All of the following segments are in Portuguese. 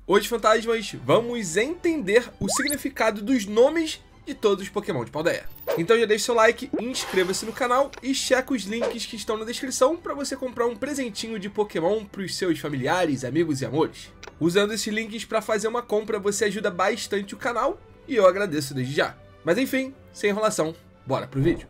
Hoje, fantasmas, vamos entender o significado dos nomes de todos os Pokémon de Paldea. Então já deixa seu like, inscreva-se no canal e checa os links que estão na descrição para você comprar um presentinho de Pokémon para os seus familiares, amigos e amores. Usando esses links para fazer uma compra, você ajuda bastante o canal e eu agradeço desde já. Mas enfim, sem enrolação, bora pro vídeo.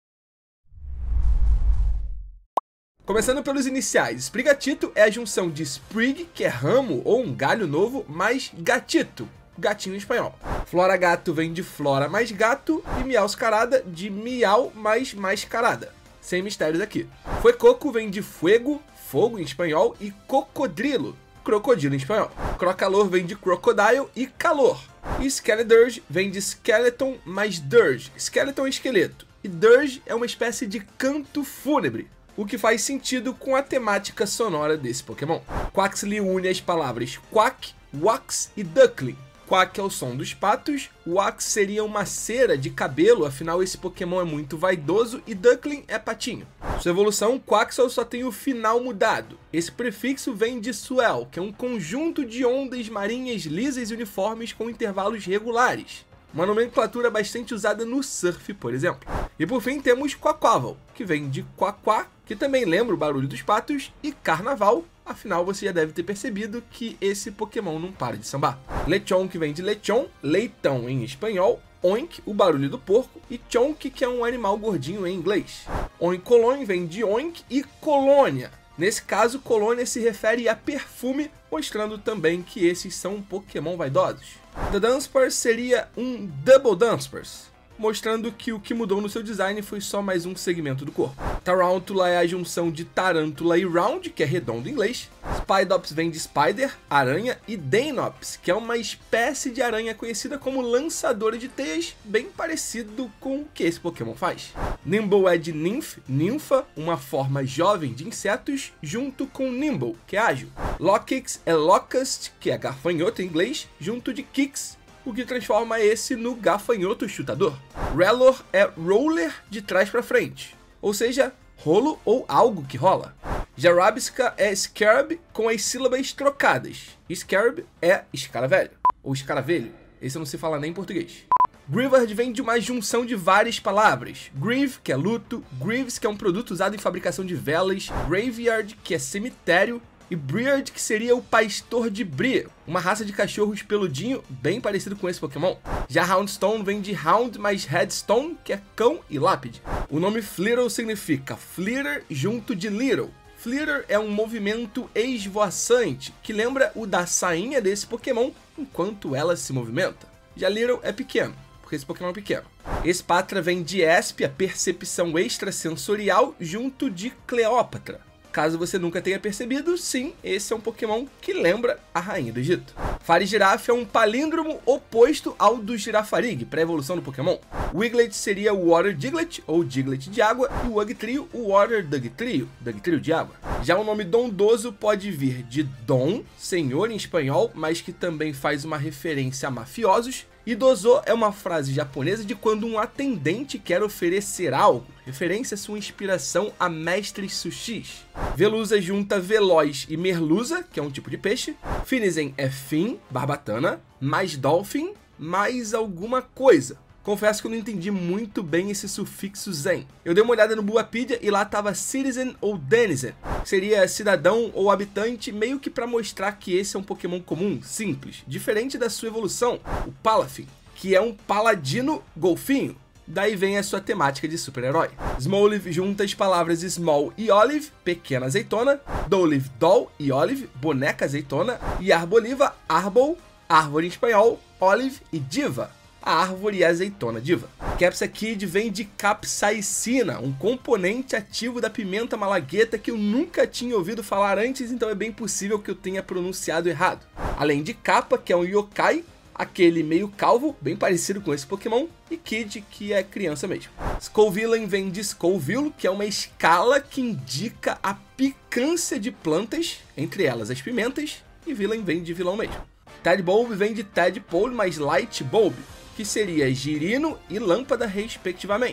Começando pelos iniciais, Sprigatito é a junção de Sprig, que é ramo ou um galho novo, mais gatito, gatinho em espanhol. Floragato vem de flora mais gato e Meowscarada de miau mais mascarada. Sem mistérios aqui. Fuecoco vem de fuego, fogo em espanhol, e cocodrilo, crocodilo em espanhol. Crocalor vem de crocodile e calor. E Skeledirge vem de skeleton mais dirge. Skeleton é esqueleto. E dirge é uma espécie de canto fúnebre, o que faz sentido com a temática sonora desse Pokémon. Quaxly une as palavras quack, wax e duckling. Quack é o som dos patos, wax seria uma cera de cabelo, afinal esse Pokémon é muito vaidoso, e duckling é patinho. Sua evolução, Quaxly só tem o final mudado. Esse prefixo vem de swell, que é um conjunto de ondas marinhas lisas e uniformes com intervalos regulares. Uma nomenclatura bastante usada no surf, por exemplo. E por fim temos Quaquaval, que vem de quaquá, que também lembra o barulho dos patos, e carnaval, afinal você já deve ter percebido que esse Pokémon não para de sambar. Lechon, que vem de lechon, leitão em espanhol, oink, o barulho do porco, e chonk, que é um animal gordinho em inglês. Oinkolon vem de oink e colônia. Nesse caso, colônia se refere a perfume, mostrando também que esses são Pokémon vaidosos. The Dunsparce seria um Double Dunsparce, mostrando que o que mudou no seu design foi só mais um segmento do corpo. Tarountula é a junção de tarântula e round, que é redondo em inglês. Spidops vem de spider, aranha, e Deinops, que é uma espécie de aranha conhecida como lançadora de teias, bem parecido com o que esse Pokémon faz. Nimble é de nymph, ninfa, uma forma jovem de insetos, junto com Nimble, que é ágil. Lockix é locust, que é gafanhoto em inglês, junto de Kix, o que transforma esse no gafanhoto chutador. Rellor é roller de trás para frente, ou seja, rolo ou algo que rola. Jarabisca é scarab com as sílabas trocadas. Scarab é escaravelho, ou escaravelho, esse não se fala nem em português. Grievard vem de uma junção de várias palavras. Grieve, que é luto, Greaves, que é um produto usado em fabricação de velas, Graveyard, que é cemitério, e Briard, que seria o pastor de Bria, uma raça de cachorros peludinho bem parecido com esse Pokémon. Já Houndstone vem de Hound mais Headstone, que é cão e lápide. O nome Flittle significa Flitter junto de Little. Flitter é um movimento esvoaçante, que lembra o da sainha desse Pokémon enquanto ela se movimenta. Já Little é pequeno, porque esse Pokémon é pequeno. Espatra vem de Esp, a percepção extrasensorial, junto de Cleópatra. Caso você nunca tenha percebido, sim, esse é um Pokémon que lembra a Rainha do Egito. Farigiraf é um palíndromo oposto ao do Girafarig, pré-evolução do Pokémon. Wiglet seria o Water Diglett, ou Diglett de água, e o Wugtrio, o Water Dugtrio, Dugtrio de água. Já o nome Dondoso pode vir de Dom, senhor em espanhol, mas que também faz uma referência a mafiosos. E dozo é uma frase japonesa de quando um atendente quer oferecer algo, referência a sua inspiração a mestres sushis. Velusa junta veloz e merluza, que é um tipo de peixe. Finizen é fin, barbatana, mais dolphin, mais alguma coisa. Confesso que eu não entendi muito bem esse sufixo zen. Eu dei uma olhada no Buapedia e lá estava citizen ou denizen, que seria cidadão ou habitante, meio que para mostrar que esse é um Pokémon comum, simples, diferente da sua evolução, o Palafin, que é um paladino golfinho. Daí vem a sua temática de super-herói. Smoliv junta as palavras small e olive, pequena azeitona, Dolive, doll e olive, boneca azeitona, e Arboliva, arbol, árvore em espanhol, olive e diva, a árvore e a azeitona diva. Capsakid vem de capsaicina, um componente ativo da pimenta malagueta que eu nunca tinha ouvido falar antes, então é bem possível que eu tenha pronunciado errado. Além de Kappa, que é um yokai, aquele meio calvo, bem parecido com esse Pokémon, e Kid, que é criança mesmo. Scovillain vem de Scoville, que é uma escala que indica a picância de plantas, entre elas as pimentas, e Villain vem de vilão mesmo. Tadpole vem de Tadpole mais Light Bulb, que seria girino e lâmpada respectivamente.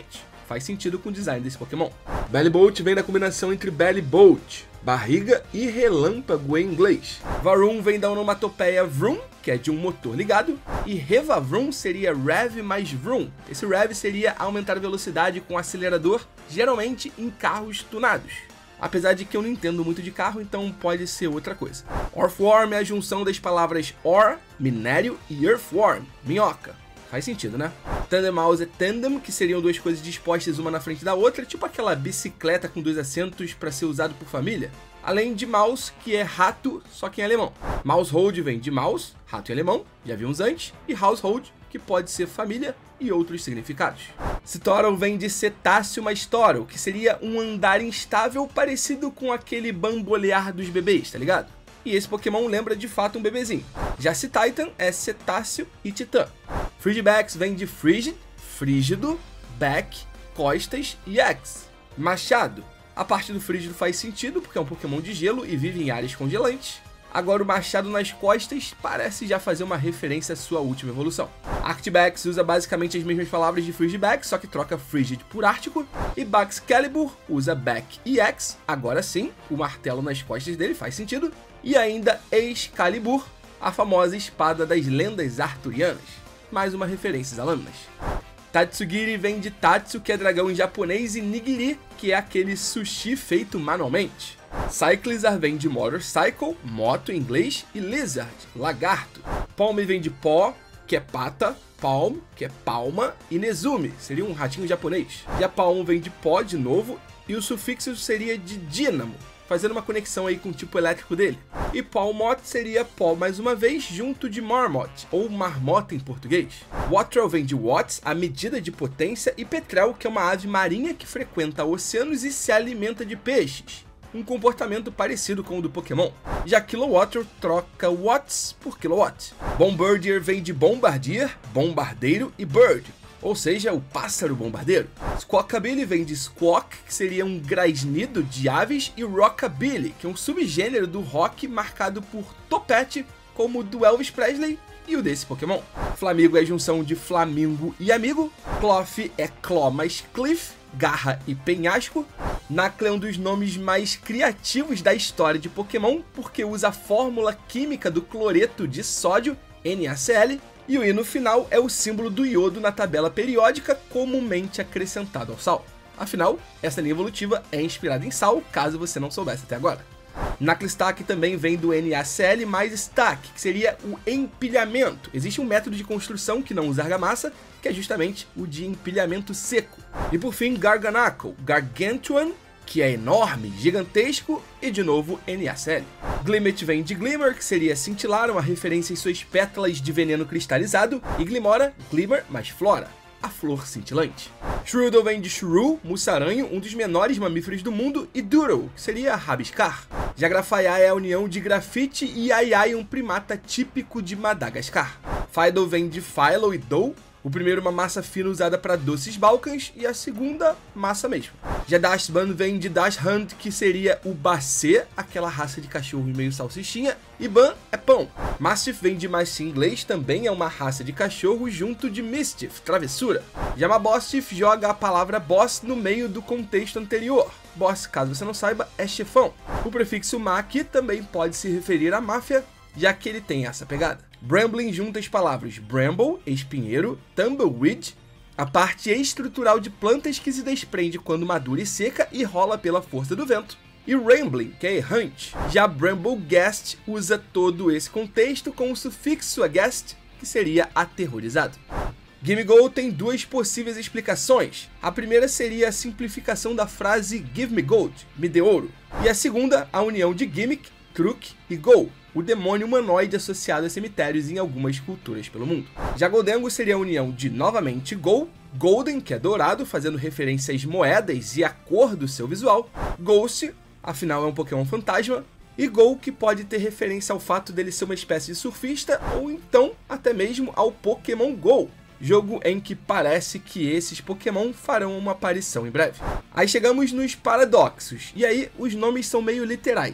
faz sentido com o design desse Pokémon. Bellibolt vem da combinação entre Belly Bolt, barriga, e relâmpago em inglês. Varoom vem da onomatopeia Vroom, que é de um motor ligado, e Revavroom seria Rev mais Vroom. Esse Rev seria aumentar a velocidade com acelerador, geralmente em carros tunados. Apesar de que eu não entendo muito de carro, então pode ser outra coisa. Orthworm é a junção das palavras Or, minério, e Earthworm, minhoca. Faz sentido, né? Tandemaus é tandem, que seriam duas coisas dispostas uma na frente da outra, tipo aquela bicicleta com 2 assentos para ser usado por família. Além de mouse, que é rato, só que em alemão. Mousehold vem de mouse, rato em alemão, já vimos antes, e household, que pode ser família e outros significados. Citoral vem de cetáceo mais toro, que seria um andar instável parecido com aquele bambolear dos bebês, tá ligado? E esse Pokémon lembra de fato um bebezinho. Já Cetitan é cetáceo e titã. Frigibax vem de frigid, frígido, back, costas e X, machado. A parte do frígido faz sentido porque é um Pokémon de gelo e vive em áreas congelantes. Agora o machado nas costas parece já fazer uma referência à sua última evolução. Arctibax usa basicamente as mesmas palavras de Frigibax, só que troca Frigid por Ártico. E Baxcalibur usa Back e X, agora sim, o martelo nas costas dele faz sentido. E ainda Excalibur, a famosa espada das lendas arturianas. Mais uma referência às lâminas. Tatsugiri vem de Tatsu, que é dragão em japonês, e Nigiri, que é aquele sushi feito manualmente. Cyclizar vem de Motorcycle, moto em inglês, e Lizard, lagarto. Palm vem de Paw, que é pata, Palm, que é palma, e Nezumi, seria um ratinho japonês. E a Palm vem de Paw de novo, e o sufixo seria de dínamo, fazendo uma conexão aí com o tipo elétrico dele. E Palmot seria pó mais uma vez, junto de Marmot, ou marmota em português. Watrel vem de Watts, a medida de potência, e Petrel, que é uma ave marinha que frequenta oceanos e se alimenta de peixes. Um comportamento parecido com o do Pokémon. Já Kilowatt troca watts por kilowatt. Bombardier vem de Bombardier, bombardeiro e bird, ou seja, o pássaro bombardeiro. Squawkabilly vem de squawk, que seria um grasnido de aves, e rockabilly, que é um subgênero do rock marcado por topete, como o do Elvis Presley e o desse Pokémon. Flamigo é a junção de flamingo e amigo. Cloth é claw mais cliff, garra e penhasco. Nacla é um dos nomes mais criativos da história de Pokémon, porque usa a fórmula química do cloreto de sódio, NaCl, e o I no final é o símbolo do iodo na tabela periódica, comumente acrescentado ao sal. Afinal, essa linha evolutiva é inspirada em sal, caso você não soubesse até agora. Naclistack também vem do NaCl mais stack, que seria o empilhamento. Existe um método de construção que não usa argamassa, que é justamente o de empilhamento seco. E por fim, Garganacle, Gargantuan, que é enorme, gigantesco, e de novo NaCl. Glimmet vem de Glimmer, que seria cintilar, uma referência em suas pétalas de veneno cristalizado, e Glimora, Glimmer mais flora, a flor cintilante. Shroodle vem de Shrew, mussaranho, um dos menores mamíferos do mundo, e Doodle, que seria rabiscar. Já Grafaiá é a união de grafite e Aiai, um primata típico de Madagascar. Fidough vem de Philo e Dough, o primeiro uma massa fina usada para doces balcãs e a segunda massa mesmo. Já Dachshund vem de Dachshund, que seria o Bacê, aquela raça de cachorro meio salsichinha, e Ban é pão. Mastiff vem de Mastiff em inglês, também é uma raça de cachorro, junto de Mischief, travessura. Já Mabostiff joga a palavra boss no meio do contexto anterior. Boss, caso você não saiba, é chefão. O prefixo ma aqui também pode se referir à máfia, já que ele tem essa pegada. Brambling junta as palavras bramble, espinheiro, tumbleweed, a parte estrutural de plantas que se desprende quando madura e seca e rola pela força do vento, e rambling, que é errante. Já Bramblegast usa todo esse contexto com o sufixo agast, que seria aterrorizado. Gimme-Gold tem duas possíveis explicações. A primeira seria a simplificação da frase Give me gold, me dê ouro. E a segunda, a união de gimmick, truque e go, o demônio humanoide associado a cemitérios em algumas culturas pelo mundo. Já Goldengo seria a união de, novamente, go, golden, que é dourado, fazendo referência às moedas e à cor do seu visual, Ghost, afinal é um Pokémon fantasma, e Go, que pode ter referência ao fato dele ser uma espécie de surfista, ou então até mesmo ao Pokémon Go, jogo em que parece que esses Pokémon farão uma aparição em breve. Aí chegamos nos paradoxos, e aí os nomes são meio literais.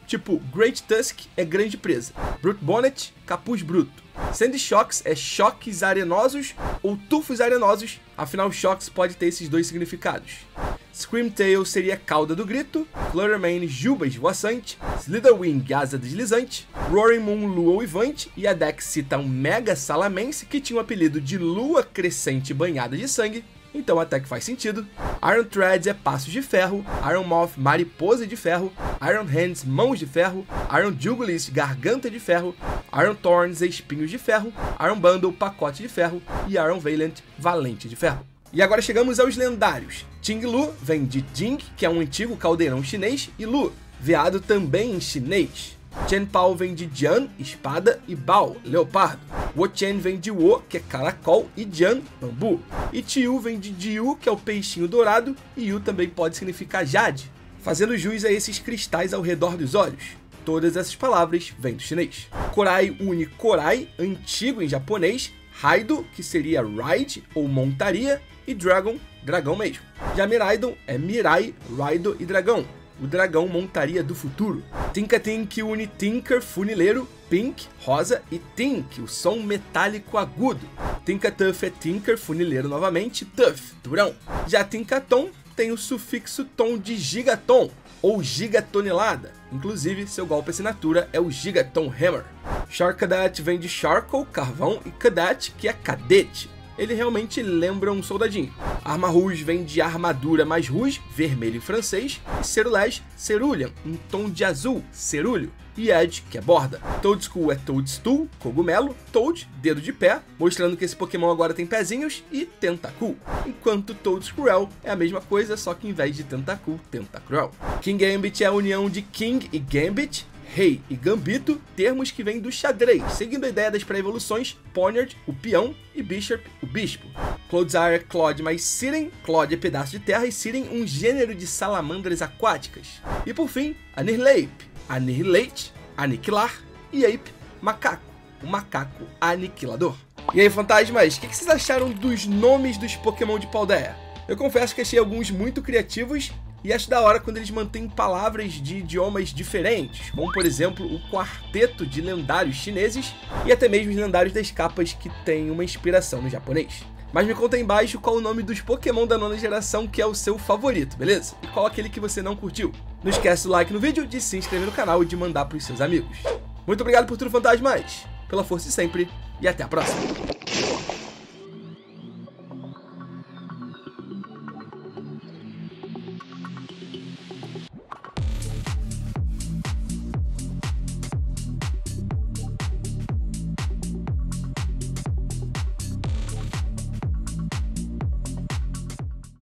tipo Great Tusk é grande presa, Brute Bonnet, capuz bruto. Sandy Shocks é choques arenosos ou tufos arenosos, afinal Shocks pode ter esses dois significados. Screamtail seria cauda do grito, Fluttermane, juba esvoaçante, Slitherwing, asa deslizante, Roaring Moon, lua uivante, e a deck cita um Mega Salamence que tinha o apelido de lua crescente banhada de sangue, então até que faz sentido. Iron Threads é passos de ferro, Iron Moth, mariposa de ferro, Iron Hands, mãos de ferro, Iron Jugulis, garganta de ferro, Iron Thorns, espinhos de ferro, Iron Bundle, pacote de ferro, e Iron Valiant, valente de ferro. E agora chegamos aos lendários. Ting Lu vem de Jing, que é um antigo caldeirão chinês, e Lu, veado também em chinês. Chen Pao vem de Jian, espada, e Bao, leopardo. Wo Chen vem de Wo, que é caracol, e Jian, bambu. E Tiu vem de Jiu, que é o peixinho dourado, e Yu também pode significar jade, fazendo jus a esses cristais ao redor dos olhos. Todas essas palavras vêm do chinês. Korai une Korai, antigo em japonês, Raido, que seria ride ou montaria, e Dragon, dragão mesmo. Já Miraidon é Mirai, Raido e dragão, o dragão montaria do futuro. Tinka-Tink une Tinker, funileiro, Pink, rosa, e Tink, o som metálico agudo. Tinka-Tuff é Tinker, funileiro novamente, Tuff, durão. Já Tinkaton tem o sufixo tom de gigaton, ou gigatonelada, inclusive seu golpe assinatura é o Gigaton Hammer. Sharkadat vem de charcoal, carvão, e Kadat, que é cadete. Ele realmente lembra um soldadinho. Arma Rouge vem de armadura mais rouge, vermelho em francês, e Cerulege, cerulean, um tom de azul, cerúleo, e Edge, que é borda. Toadstool é Toadstool, cogumelo, Toad, dedo de pé, mostrando que esse Pokémon agora tem pezinhos, e Tentacool, enquanto Toadscruel é a mesma coisa, só que em vez de Tentacool, Tentacruel. King Gambit é a união de King e Gambit, rei e gambito, termos que vêm do xadrez, seguindo a ideia das pré-evoluções, Poniard, o peão, e Bishop, o bispo. Clodsire é Clod mais Siren, Clod é pedaço de terra, e Siren um gênero de salamandras aquáticas. E por fim, Annihilate, Annihilate, aniquilar, e Ape, macaco, o macaco aniquilador. E aí, fantasmas, o que vocês acharam dos nomes dos Pokémon de Paldea? Eu confesso que achei alguns muito criativos, e acho da hora quando eles mantêm palavras de idiomas diferentes, como por exemplo o quarteto de lendários chineses e até mesmo os lendários das capas que têm uma inspiração no japonês. Mas me conta aí embaixo qual o nome dos Pokémon da 9ª geração que é o seu favorito, beleza? E qual aquele que você não curtiu. Não esquece do like no vídeo, de se inscrever no canal e de mandar para os seus amigos. Muito obrigado por tudo, fantasmas, pela força sempre, e até a próxima!